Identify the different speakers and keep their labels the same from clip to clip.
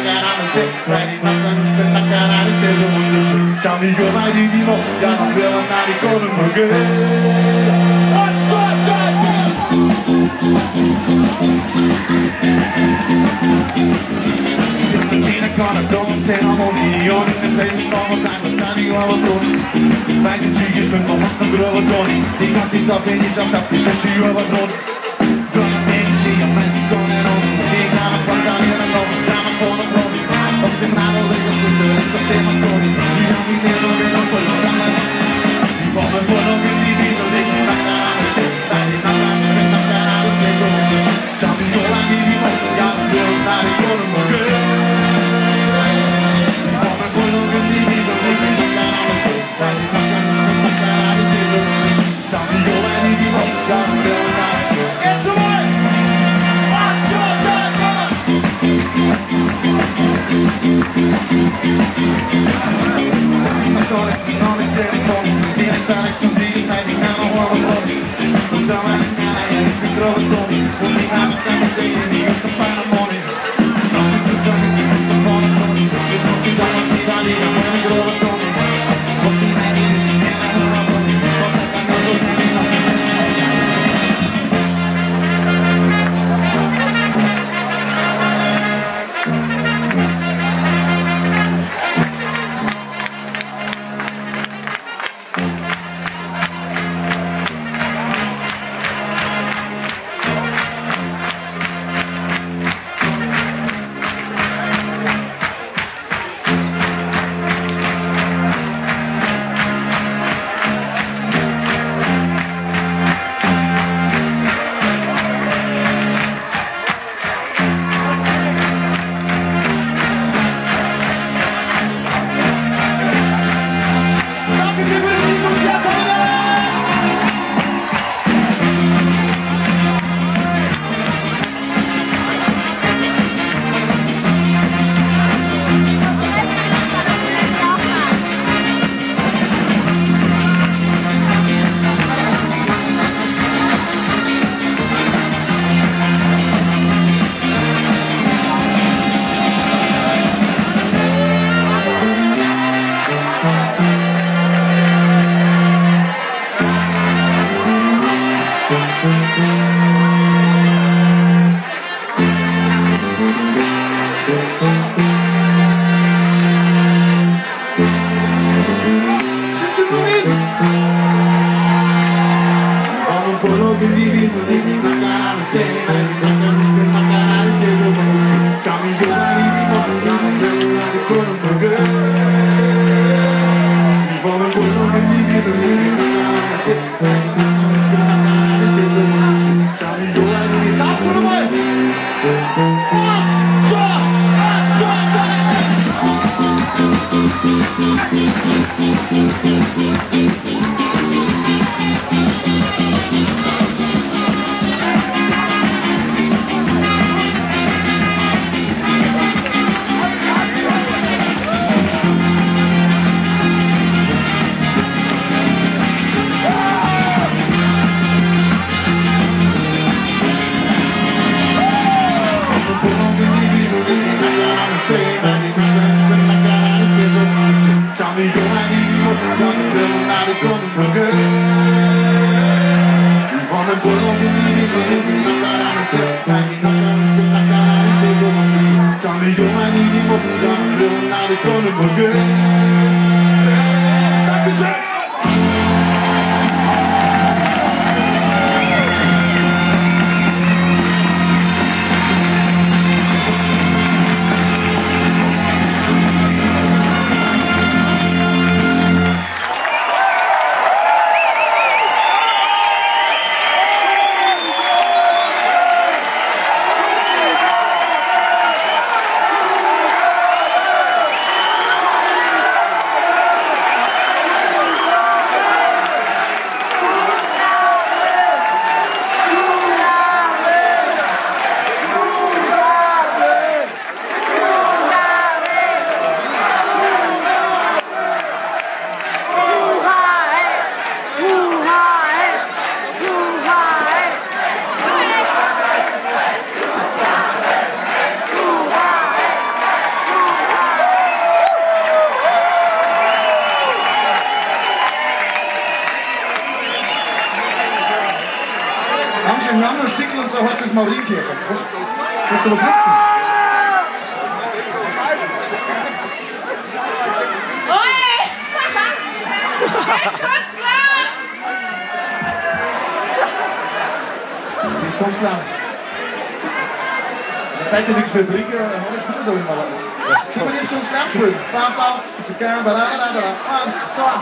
Speaker 1: Vedi tanta non spettacolare se lo voglio ciao amico vai di vivo ya non devo andare con un maghere vicina con la donne siamo milioni ne sei un uomo dai lontani uomo tu vai se ci gehst mit Mama von Gröbertoni die ganze Zeit bin ich auf die Tasche überdroht Donna Mensch ich hab mein Zitronen und die Namen von Janine und Loben Namen von der Probi ob sie Namen oder das ist auf dem Antoni die haben mich nicht so genau verloren die Bombe voll auf die Wiese und ich nach der Arme sit bei die Nachbarn mit nach der Arme sit so schau mich nur an die Woche ja wir nach die Kolumne wir haben noch ein Stückchen und so heißt das Marienkäfer. Was? Willst du was lutschen? Ist ganz klar. Seid ihr nichts mehr trinken, dann spielen wir so immer. Können wir das ganz klar spielen? Eins, zwei.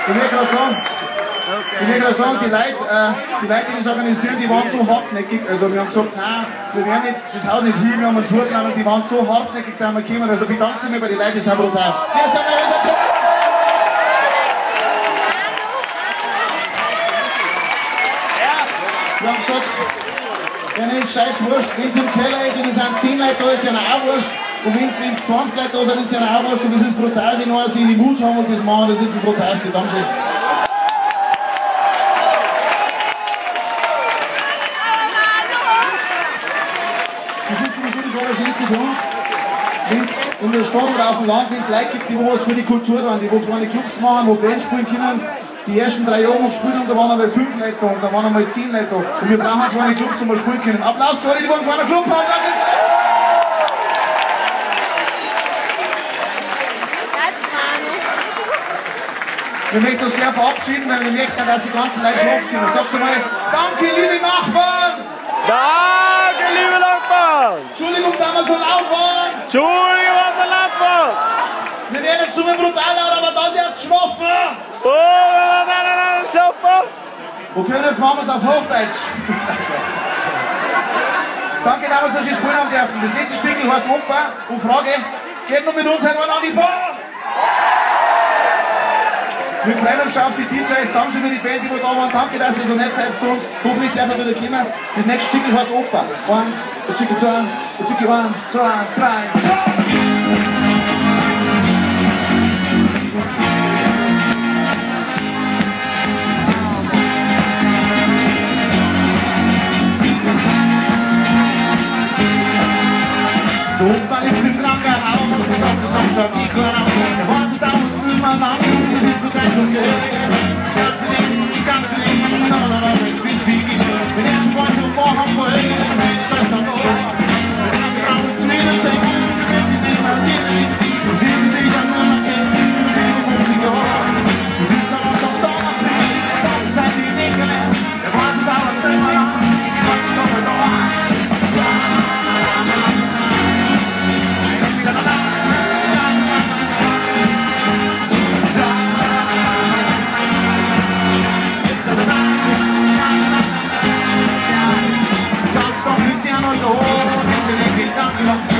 Speaker 1: Ich will gerade sagen, die Leute, die das organisieren, die waren so hartnäckig. Also wir haben gesagt, nein, wir werden nicht, das haut nicht hin, wir haben einen Schulplan und die waren so hartnäckig, da wir kommen. Also bedankt mich bei den Leuten, das ist brutal. Wir sind Wir haben gesagt, wenn es scheiß wurscht, wenn es im Keller ist und es sind 10 Leute da, ist ja auch wurscht. Und wenn es 20 Leute da sind, ist ja auch wurscht. Und das ist brutal, wenn wir sie in den Mut haben und das machen, das ist das Brutalste. Dankeschön. Das ist sowieso das Allerschönste für uns. In der Stadt oder auf dem Land, wenn es Leute gibt, die was für die Kultur haben, die wo kleine Clubs machen, wo Bands spielen können. Die ersten 3 Jahre, wo wir gespielt haben, da waren einmal 5 Leute da und da waren einmal 10 Leute da. Und wir brauchen kleine Clubs, wo wir spielen können. Applaus für alle, die einen kleinen Club haben. Danke. Wir möchten uns gerne verabschieden, weil wir möchten, dass die ganzen Leute schlafen können. Sagt mal, danke liebe Nachbarn!
Speaker 2: Danke liebe Nachbarn!
Speaker 1: Entschuldigung, dass wir so laut waren!
Speaker 2: Entschuldigung, dass wir laut waren!
Speaker 1: Wir werden jetzt so brutal laut, aber dann dürft schlafen! Wo können jetzt machen wir es auf Hochdeutsch? Danke, dass wir so schön spielen haben dürfen. Das letzte Stück heißt Opa und Frage, geht noch mit uns einmal an die Bar? Wir freuen uns schon auf die DJs, danke für die Band, die da waren. Danke, dass ihr so nett seid zu uns. Hoffentlich dürfen wir wieder kommen. Das nächste Stück heißt Opa. 1, 2, 3. Opa liegt im Krankenhaus und das Doktor schaut nicht gut aus. Er weiß es damals nicht mehr lang, es ist nur Zeit zum Gehör. Das ganze Leben, es ist wichtig. Wenn ich schon wollte, vorhaben wollte, das heißt dann auch. Das graue Zwiebel senken, wenn die Dinge gehen. Du siehst sich dann nur noch gehen, die Musik gehört. Du siehst dann aus aufs Donnersee, das ist halt die Dinge. Er weiß es damals nicht mehr lang, was ist aber noch was. Danke.